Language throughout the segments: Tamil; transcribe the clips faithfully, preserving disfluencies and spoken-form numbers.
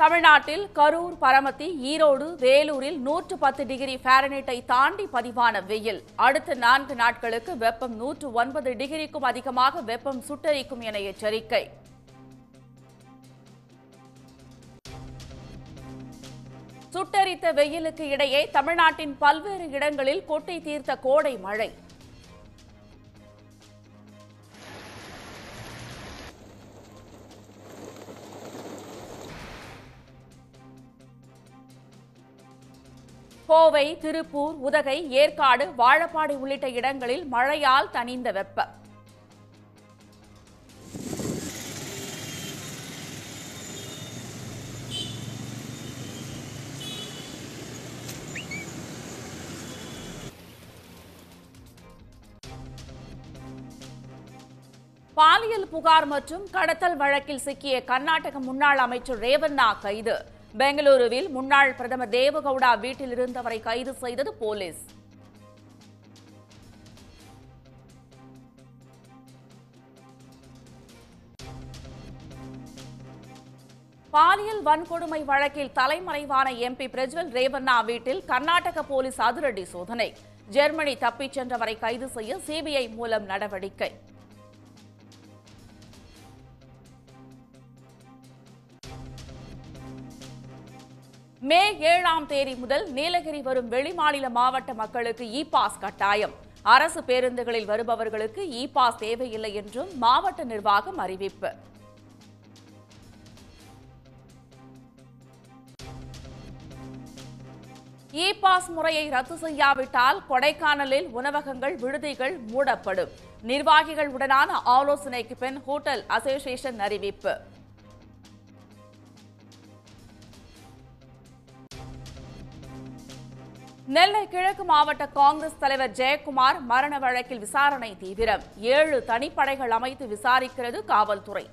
தமிழ்நாட்டில் கரூர், பரமத்தி, ஈரோடு, வேலூரில் நூற்று பத்து டிகிரி ஃபாரன்ஹீட்டை தாண்டி பதிவான வெயில் அடுத்த நான்கு நாட்களுக்கு வெப்பம் நூற்று ஒன்பது டிகிரிக்கும் அதிகமாக வெப்பம் சுட்டெரிக்கும் என எச்சரிக்கை. சுட்டெரித்த வெயிலுக்கு இடையே தமிழ்நாட்டின் பல்வேறு இடங்களில் கொட்டி தீர்த்த கோடை மழை. கோவை, திருப்பூர், உதகை, ஏற்காடு, வாழப்பாடி உள்ளிட்ட இடங்களில் மழையால் தணிந்த வெப்பம். பாலியல் புகார் மற்றும் கடத்தல் வழக்கில் சிக்கிய கர்நாடக முன்னாள் அமைச்சர் ரேவண்ணா கைது. பெங்களூருவில் முன்னாள் பிரதமர் தேவகவுடா வீட்டில் இருந்தவரை கைது செய்தது போலீஸ். பாலியல் வன்கொடுமை வழக்கில் தலைமறைவான எம்பி பிரஜ்வல் ரேவண்ணா வீட்டில் கர்நாடக போலீஸ் அதிரடி சோதனை. ஜெர்மனி தப்பிச் சென்றவரை கைது செய்ய சிபிஐ மூலம் நடவடிக்கை. மே ஏழாம் தேதி முதல் நீலகிரி வரும் வெளிமாநில மாவட்ட மக்களுக்கு இ பாஸ் கட்டாயம். அரசு பேருந்துகளில் வருபவர்களுக்கு இ பாஸ் தேவையில்லை என்றும் மாவட்ட நிர்வாகம் அறிவிப்பு. இ பாஸ் முறையை ரத்து செய்யாவிட்டால் கொடைக்கானலில் உணவகங்கள், விடுதிகள் மூடப்படும். நிர்வாகிகள் உடனான ஆலோசனைக்கு பின் ஹோட்டல் அசோசியேஷன் அறிவிப்பு. நெல்லை கிழக்கு மாவட்ட காங்கிரஸ் தலைவர் ஜெயக்குமார் மரண வழக்கில் விசாரணை தீவிரம். ஏழு தனிப்படைகள் அமைத்து விசாரிக்கிறது காவல்துறை.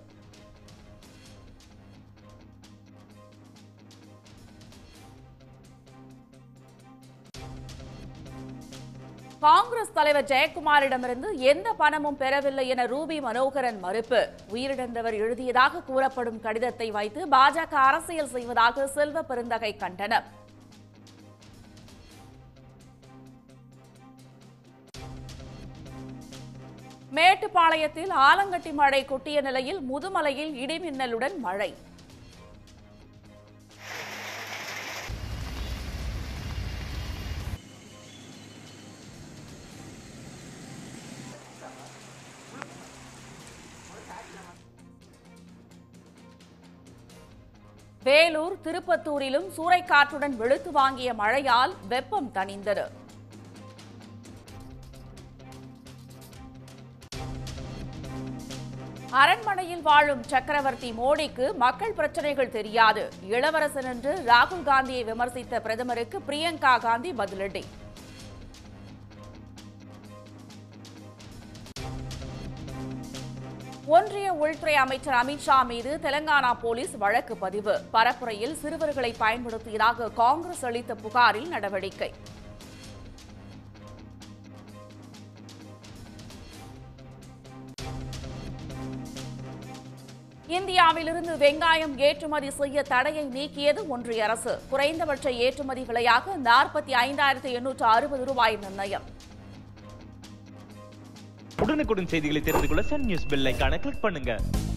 காங்கிரஸ் தலைவர் ஜெயக்குமாரிடமிருந்து எந்த பணமும் பெறவில்லை என ரூபி மனோகரன் மறுப்பு. உயிரிழந்தவர் எழுதியதாக கூறப்படும் கடிதத்தை வைத்து பாஜக அரசியல் செய்வதாக செல்வ பெருந்தகை கண்டனம். மேட்டுப்பாளையத்தில் ஆலங்கட்டி மழை கொட்டிய நிலையில் முதுமலையில் இடிமின்னலுடன் மழை. வேலூர், திருப்பத்தூரிலும் சூறைக்காற்றுடன் வெளுத்து வாங்கிய மழையால் வெப்பம் தணிந்தது. அரண்மனையில் வாழும் சக்கரவர்த்தி மோடிக்கு மக்கள் பிரச்சனைகள் தெரியாது. இளவரசன் என்று ராகுல் காந்தியை விமர்சித்த பிரதமருக்கு பிரியங்கா காந்தி பதிலடி. ஒன்றிய உள்துறை அமைச்சர் அமித்ஷா மீது தெலங்கானா போலீஸ் வழக்கு பதிவு. பரப்புரையில் சிறுவர்களை பயன்படுத்தியதாக காங்கிரஸ் அளித்த புகாரில் நடவடிக்கை. இந்தியாவிலிருந்து வெங்காயம் ஏற்றுமதி செய்ய தடையை நீக்கியது ஒன்றிய அரசு. குறைந்தபட்ச ஏற்றுமதி விலையாக நாற்பத்தி ஐந்தாயிரத்து எண்ணூற்று அறுபது ரூபாய் நிர்ணயம். உடனுக்குடன் செய்திகளை தெரிந்து கொள்ள சன் நியூஸ் பெல் ஐகானை கிளிக் பண்ணுங்க.